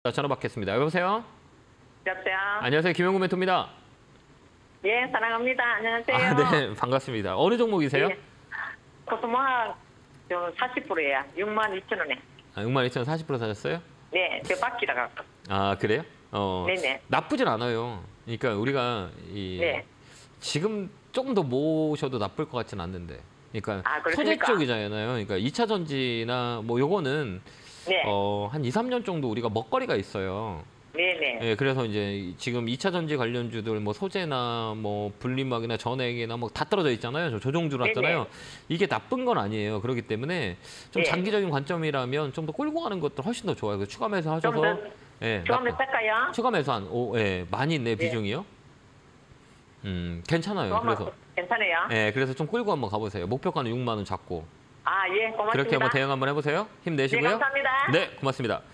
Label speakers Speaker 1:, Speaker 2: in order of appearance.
Speaker 1: 전화 받겠습니다. 여보세요?
Speaker 2: 여보세요?
Speaker 1: 안녕하세요. 김영구 멘토입니다.
Speaker 2: 예, 사랑합니다. 안녕하세요.
Speaker 1: 네, 반갑습니다. 어느 종목이세요?
Speaker 2: 예. 코스모학 40%예요. 62,000원에.
Speaker 1: 62,000원 40% 사셨어요?
Speaker 2: 네, 저 바퀴라 갖고.
Speaker 1: 아, 그래요?
Speaker 2: 네네.
Speaker 1: 나쁘진 않아요. 그러니까 우리가
Speaker 2: 네.
Speaker 1: 지금 조금 더 모셔도 나쁠 것 같지는 않는데. 그러니까 소재
Speaker 2: 그렇습니까?
Speaker 1: 쪽이잖아요. 그러니까 2차 전지나 뭐 요거는
Speaker 2: 네.
Speaker 1: 한 2, 3년 정도 우리가 먹거리가 있어요.
Speaker 2: 네네.
Speaker 1: 예, 그래서 이제 지금 2차 전지 관련주들 뭐 소재나 뭐 분리막이나 전액이나 뭐 다 떨어져 있잖아요. 저 조정주 났잖아요.
Speaker 2: 네네.
Speaker 1: 이게 나쁜 건 아니에요. 그렇기 때문에 좀
Speaker 2: 네.
Speaker 1: 장기적인 관점이라면 좀 더 끌고 가는 것도 훨씬 더 좋아요. 추가 매수 하셔서
Speaker 2: 좀 더,
Speaker 1: 예,
Speaker 2: 좀 더 뺄까요?
Speaker 1: 추가 매수 예, 많이 있네
Speaker 2: 네.
Speaker 1: 비중이요. 괜찮아요.
Speaker 2: 좀
Speaker 1: 그래서
Speaker 2: 괜찮아요?
Speaker 1: 예, 그래서 좀 끌고 한번 가보세요. 목표가는 6만 원 잡고
Speaker 2: 예, 고맙습니다.
Speaker 1: 그렇게 한번 대응 한번 해보세요. 힘내시고요.
Speaker 2: 네, 감사합니다.
Speaker 1: 네, 고맙습니다.